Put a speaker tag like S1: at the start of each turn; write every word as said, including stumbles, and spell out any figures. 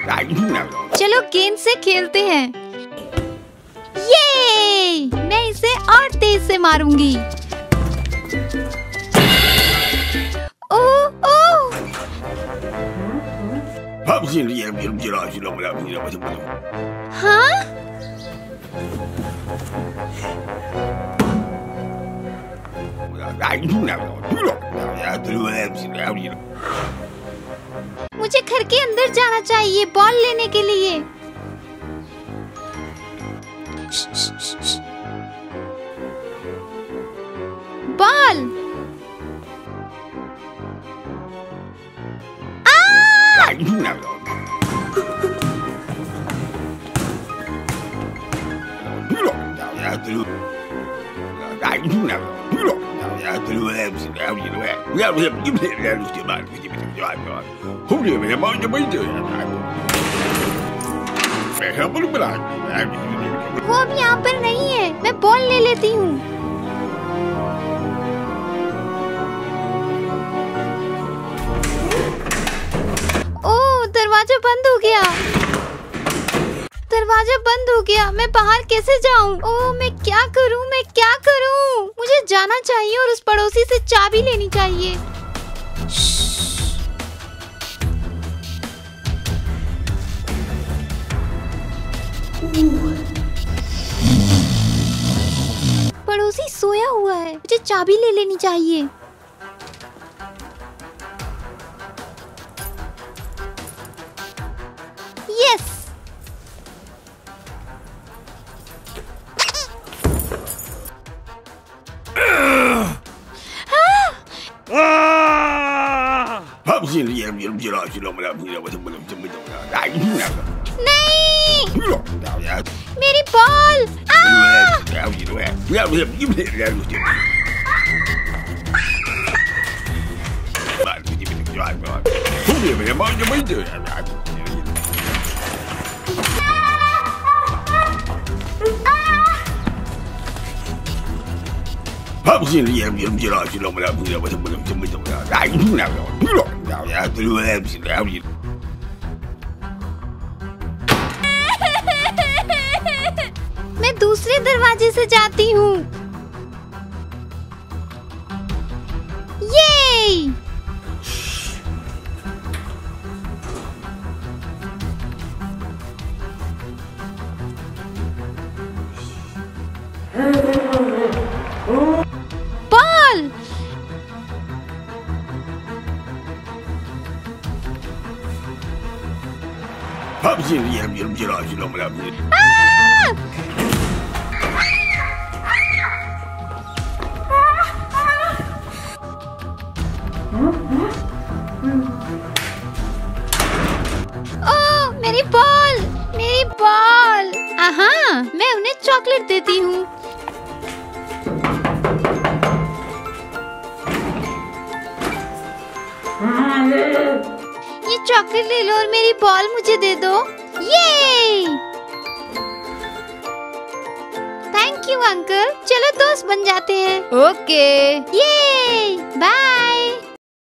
S1: चलो गेंद से खेलते हैं। ये मैं इसे और तेज से मारूंगी। ओह ओह हाँ मुझे घर के अंदर जाना चाहिए बॉल लेने के लिए। बॉल वो अब यहाँ पर नहीं है, मैं बॉल ले लेती हूँ। ओह दरवाजा बंद हो गया। दरवाजा बंद हो गया, मैं बाहर कैसे जाऊँ? ओह मैं क्या करूँ, मैं क्या करूँ? मुझे जाना चाहिए और उस पड़ोसी से चाबी लेनी चाहिए। पड़ोसी सोया हुआ है, मुझे चाबी ले लेनी चाहिए। यस नहीं मेरी बॉल। मैं दूसरे दरवाजे से जाती हूँ। ये बॉल ओह मेरी बॉल, मेरी बॉल। हाँ मैं उन्हें चॉकलेट देती हूँ। ये चॉकलेट ले लो और मेरी बॉल मुझे दे दो। ये थैंक यू अंकल, चलो दोस्त बन जाते हैं। ओके ये बाय।